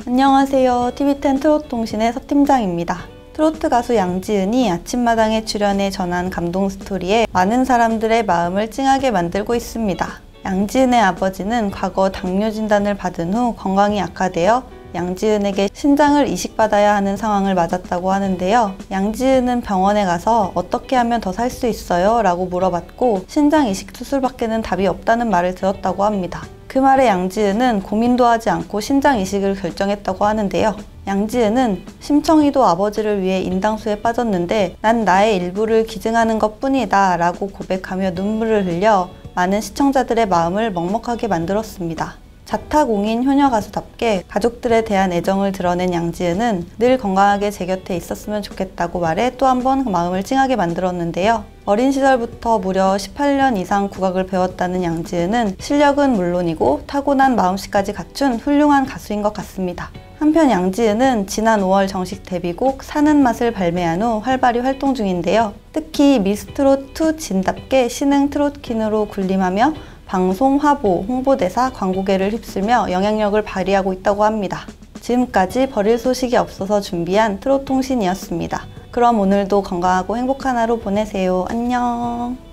안녕하세요. TV10 트롯통신의 서팀장입니다. 트로트 가수 양지은이 아침마당에 출연해 전한 감동 스토리에 많은 사람들의 마음을 찡하게 만들고 있습니다. 양지은의 아버지는 과거 당뇨 진단을 받은 후 건강이 악화되어 양지은에게 신장을 이식받아야 하는 상황을 맞았다고 하는데요. 양지은은 병원에 가서 어떻게 하면 더 살 수 있어요? 라고 물어봤고 신장 이식 수술밖에는 답이 없다는 말을 들었다고 합니다. 그 말에 양지은은 고민도 하지 않고 신장 이식을 결정했다고 하는데요. 양지은은 심청이도 아버지를 위해 인당수에 빠졌는데 난 나의 일부를 기증하는 것 뿐이다 라고 고백하며 눈물을 흘려 많은 시청자들의 마음을 먹먹하게 만들었습니다. 자타공인 효녀 가수답게 가족들에 대한 애정을 드러낸 양지은은 늘 건강하게 제 곁에 있었으면 좋겠다고 말해 또 한 번 마음을 찡하게 만들었는데요. 어린 시절부터 무려 18년 이상 국악을 배웠다는 양지은은 실력은 물론이고 타고난 마음씨까지 갖춘 훌륭한 가수인 것 같습니다. 한편 양지은은 지난 5월 정식 데뷔곡 사는 맛을 발매한 후 활발히 활동 중인데요. 특히 미스트롯2 진답게 신흥 트롯퀸으로 군림하며 방송, 화보, 홍보대사, 광고계를 휩쓸며 영향력을 발휘하고 있다고 합니다. 지금까지 버릴 소식이 없어서 준비한 트롯통신이었습니다. 그럼 오늘도 건강하고 행복한 하루 보내세요. 안녕.